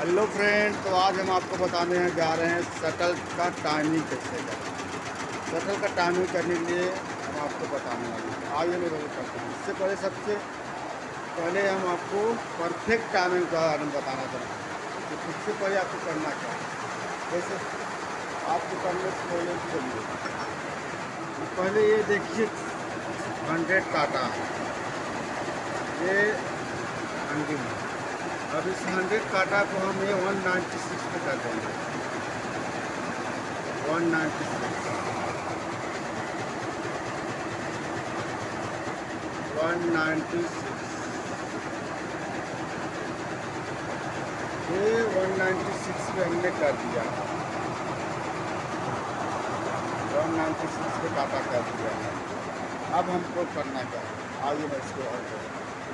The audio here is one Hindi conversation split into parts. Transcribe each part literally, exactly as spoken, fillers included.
हेलो फ्रेंड, तो आज हम आपको बताने जा रहे हैं शटल का टाइमिंग कैसे करें। शटल का टाइमिंग करने के लिए हम आपको बताने वाले हैं। आइए मैं वही करते हैं। इससे पहले सबसे पहले हम आपको परफेक्ट टाइमिंग का बारे में बताना चाहते हैं। तो इससे पहले आपको करना क्या है, जैसे आपको करने से पहले चलिए तो पहले ये देखिए हंड्रेड काटा है, ये हंड्रेड है। अब इस हंड्रेड काटा को हम ये वन नाइन्टी सिक्स पे कर देंगे। One ninety six one ninety six ये वन नाइन्टी सिक्स पे हमने कर दिया। वन नाइन्टी सिक्स पे काटा कर दिया है। अब हमको करना क्या है, आइए मैं इसको और करूँ।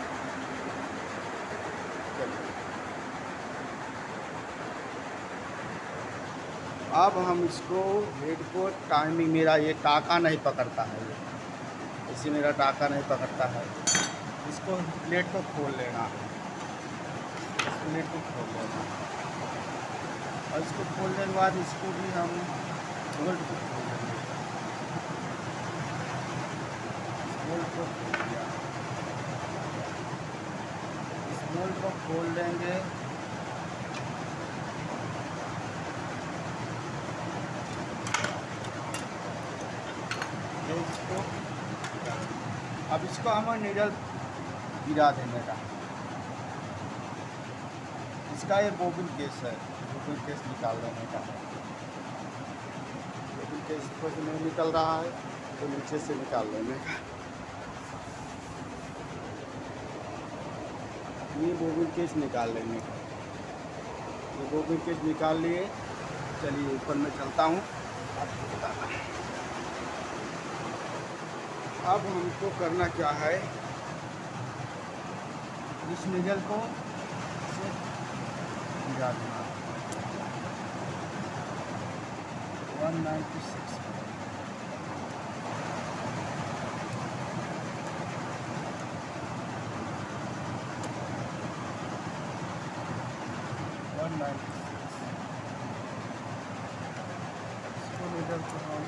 अब हम इसको हेड को टाइमिंग, मेरा ये टाका नहीं पकड़ता है, ये इसी मेरा टाका नहीं पकड़ता है। इसको प्लेट को खोल लेना है, इस प्लेट को खोल लेना और इसको खोलने के बाद इसको भी हम बोल्ट को खोल देंगे। बोल्ट को खोल दिया, इस बोल्ट को खोल देंगे। इसको अब इसको हमें नीडल गिरा देने का। इसका ये बोबिन केस है, बोबिन केस निकाल देने का। बोबिन केस को नहीं निकल रहा है तो नीचे से निकाल लेने का। ये बोबिन केस निकाल लेने का। ये बोबिन केस निकाल लिए। चलिए ऊपर में चलता हूँ, आपको बताना है। अब हमको करना क्या है, इस निडल को से गिरा देना। One ninety six one ninety six इसको निडल को हम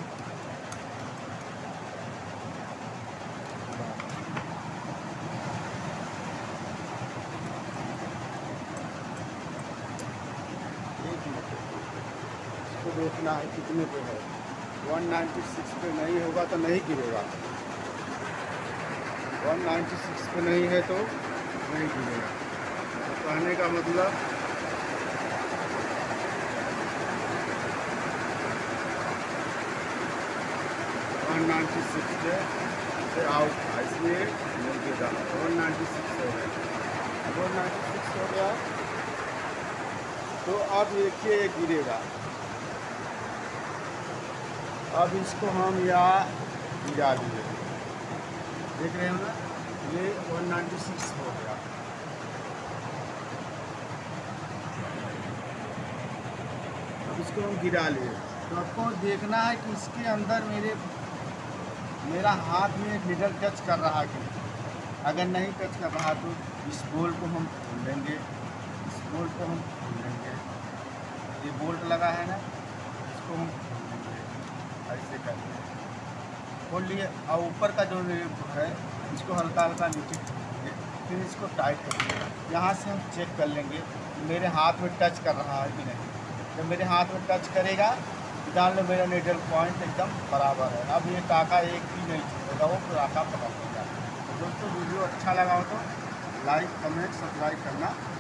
इसको देखना है कितने पे है। वन नाइन्टी सिक्स पे नहीं होगा तो नहीं गिरेगा। वन नाइन्टी सिक्स पे नहीं है तो नहीं गिरेगा। तो कहने का मतलब वन नाइन्टी सिक्स पे से आउट था, इसलिए नहीं गिरा। वन नाइन्टी सिक्स हो गया, वन नाइन्टी सिक्स हो गया तो अब देखिए गिरेगा। अब इसको हम यहाँ गिरा दिए, देख रहे हो ना, ये वन नाइन्टी सिक्स हो गया। अब इसको हम गिरा लिए। तो आपको देखना है कि इसके अंदर मेरे मेरा हाथ में निडल टच कर रहा है कि नहीं। अगर नहीं टच कर रहा तो इस बोल्ट को हम खोल देंगे। इस बोल्ट को हम खोल देंगे। ये बोल्ट लगा है ना, इसको हम खोल देंगे। ऐसे करके खोल लिए और ऊपर का जो है इसको हल्का हल्का नीचे खोलेंगे। फिर इसको टाइट करेंगे। यहाँ से हम चेक कर लेंगे मेरे हाथ में टच कर रहा है कि नहीं। जब मेरे हाथ में टच करेगा जान लो मेरा निडल पॉइंट एकदम बराबर है। अब ये टाका एक भी नहीं छूटेगा, वो टाका पकड़ लेगा। तो दोस्तों वीडियो अच्छा लगा हो तो लाइक, कमेंट, सब्सक्राइब करना